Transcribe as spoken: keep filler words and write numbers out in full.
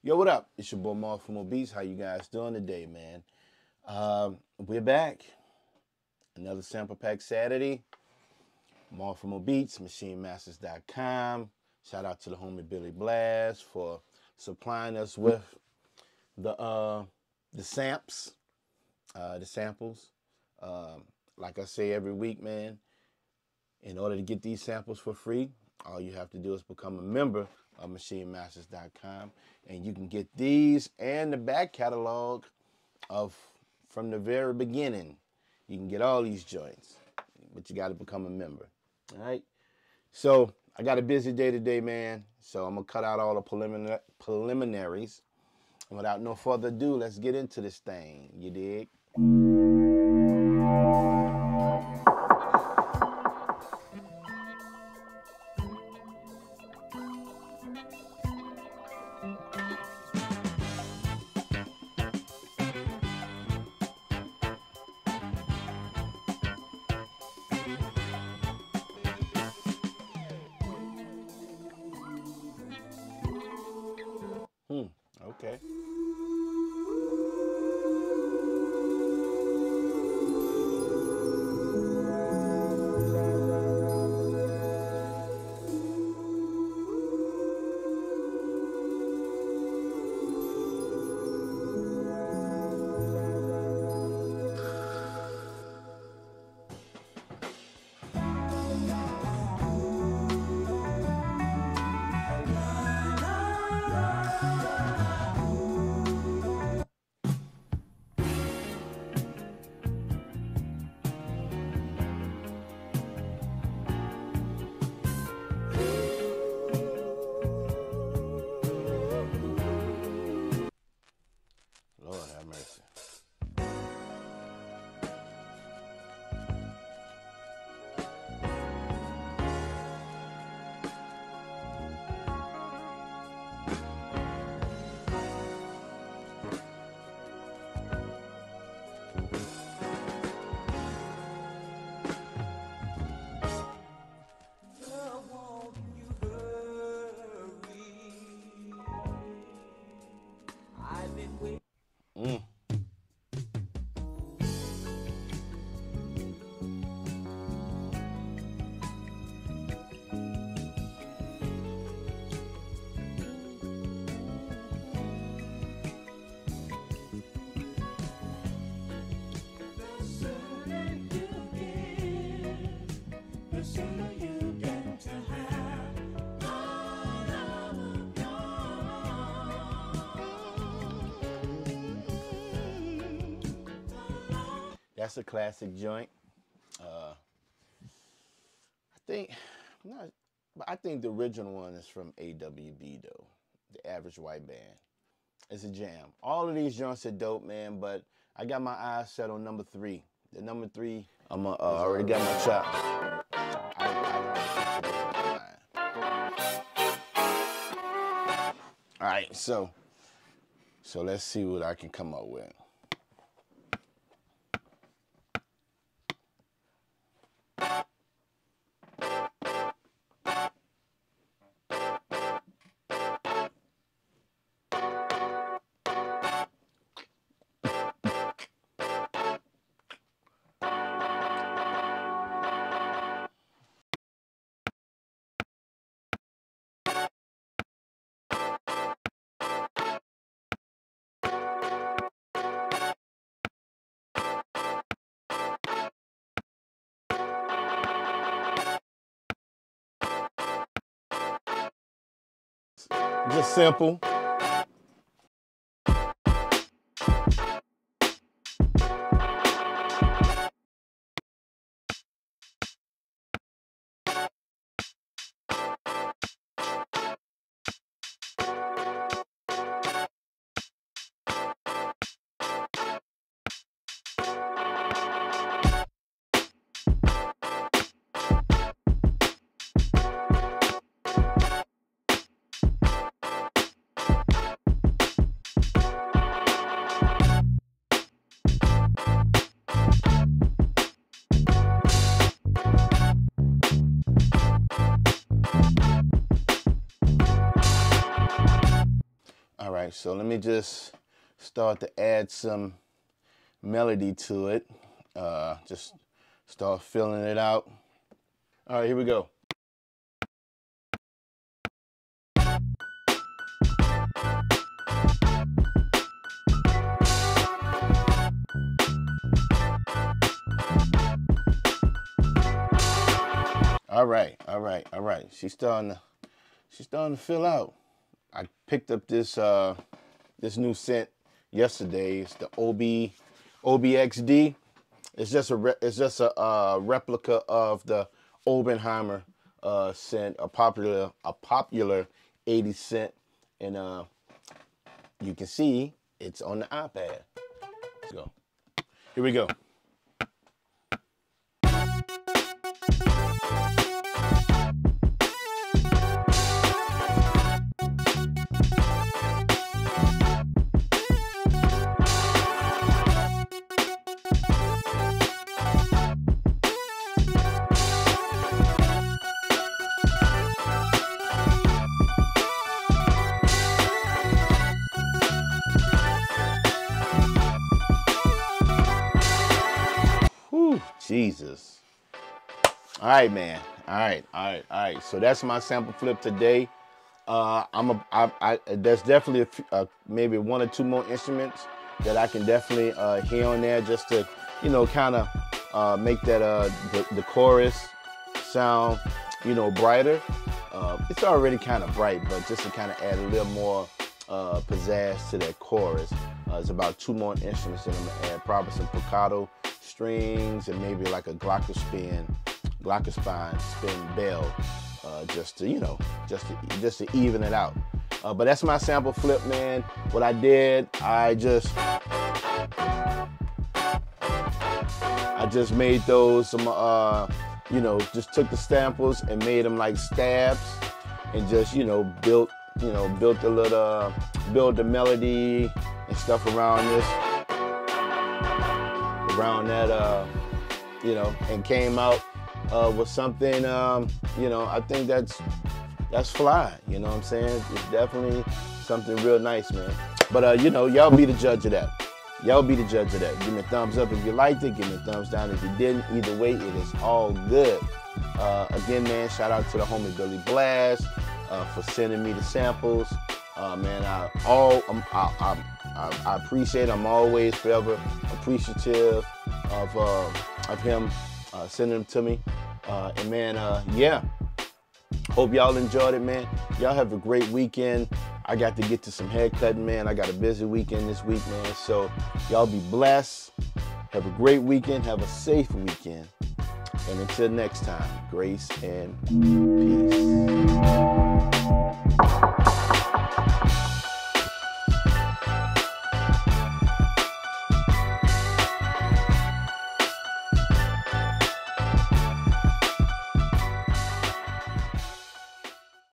Yo, what up? It's your boy Mark from More Beats. How you guys doing today, man? Um, we're back. Another sample pack Saturday. Mark from More Beats, machine masters dot com. Shout out to the homie Billy Blass for supplying us with the uh, the samps, uh, the samples. Um, like I say every week, man, in order to get these samples for free, all you have to do is become a member of machine masters dot com, and you can get these and the back catalog of from the very beginning. You can get all these joints, but you got to become a member. All right. So I got a busy day today, man. So I'm gonna cut out all the prelimin preliminaries. And without no further ado, let's get into this thing. You dig? Hmm, okay. Lord have mercy. Mm. That's a classic joint. Uh, I think, not, but I think the original one is from A W B though, the Average White Band. It's a jam. All of these joints are dope, man. But I got my eyes set on number three. The number three, I'm uh, already got my chops. I, I All right, so so let's see what I can come up with. Just simple. right, so let me just start to add some melody to it. Uh, just start filling it out. All right, here we go. All right, all right, all right. She's starting to, she's starting to fill out. I picked up this uh, this new scent yesterday. It's the O B O B X D. It's just a re it's just a uh, replica of the Oppenheimer uh, scent, a popular a popular eighty scent, and uh, you can see it's on the iPad. Let's go. Here we go. Jesus. All right, man. All right, all right, all right. So that's my sample flip today. Uh, I'm a, I, I, there's definitely a few, uh, maybe one or two more instruments that I can definitely uh, hear on there, just to, you know, kind of uh, make that uh, the, the chorus sound, you know, brighter. Uh, it's already kind of bright, but just to kind of add a little more uh, pizzazz to that chorus. Uh, there's about two more instruments that I'm gonna add, probably some piccato strings and maybe like a glockenspiel, glockenspiel spin bell, uh, just to, you know, just to, just to even it out. Uh, but that's my sample flip, man. What I did, I just, I just made those some, uh, you know, just took the samples and made them like stabs, and just, you know, built, you know, built a little, uh, build the melody and stuff around this. around that, uh, you know, and came out uh, with something, um, you know, I think that's that's fly, you know what I'm saying? It's definitely something real nice, man. But, uh, you know, y'all be the judge of that. Y'all be the judge of that. Give me a thumbs up if you liked it. Give me a thumbs down if you didn't. Either way, it is all good. Uh, again, man, shout out to the homie Billy Blass uh, for sending me the samples. Uh, man, I, all, um, I, I, I, I appreciate it. I'm always forever appreciative of, uh, of him uh, sending them to me. Uh, and man, uh, yeah, hope y'all enjoyed it, man. Y'all have a great weekend. I got to get to some hair cutting, man. I got a busy weekend this week, man. So y'all be blessed. Have a great weekend. Have a safe weekend. And until next time, grace and peace.